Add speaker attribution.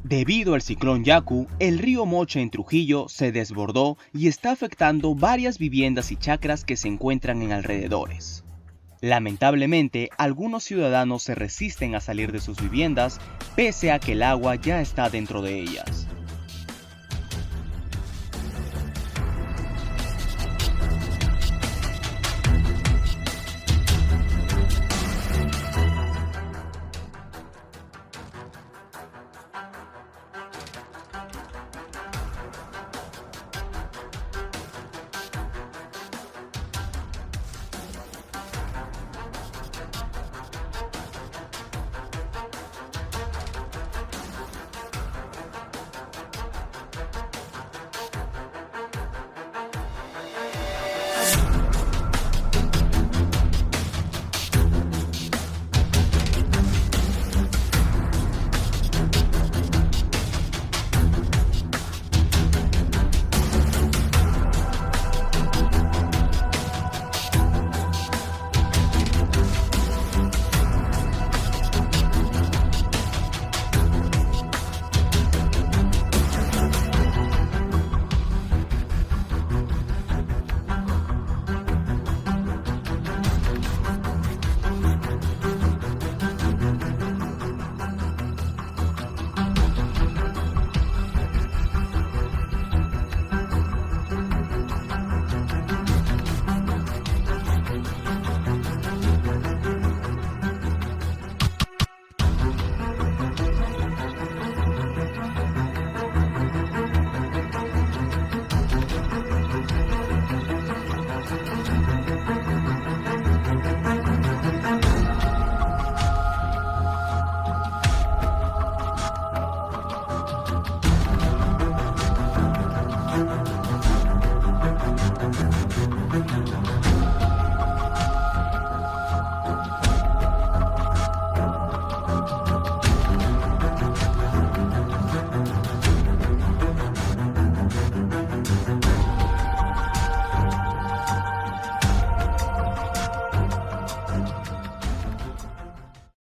Speaker 1: Debido al ciclón Yaku, el río Moche en Trujillo se desbordó y está afectando varias viviendas y chacras que se encuentran en alrededores. Lamentablemente, algunos ciudadanos se resisten a salir de sus viviendas pese a que el agua ya está dentro de ellas.